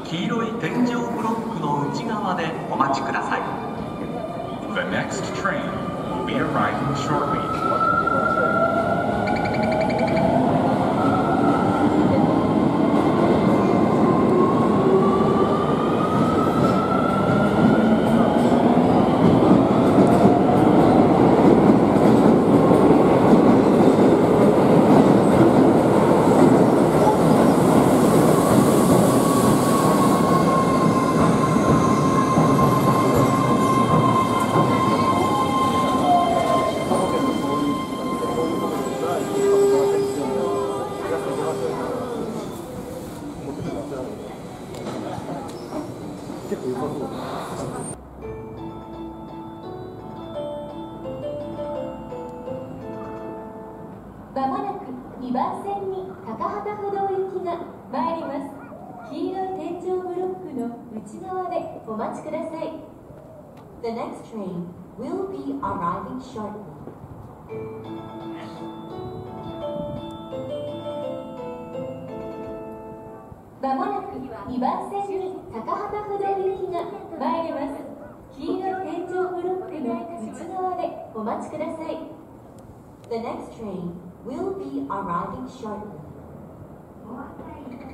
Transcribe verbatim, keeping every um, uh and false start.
黄色い天井ブロックの内側でお待ちください。 The next train will be arriving shortly. 結構良さそうだ。 まもなくにばん線に高幡不動行きが参ります。黄色い天井ブロックの内側でお待ちください。The next train will be arriving shortly. まもなくにばん線に高幡不動行きが参ります。黄色い天井ブロックの内側でお待ちください。The next train will be arriving shortly.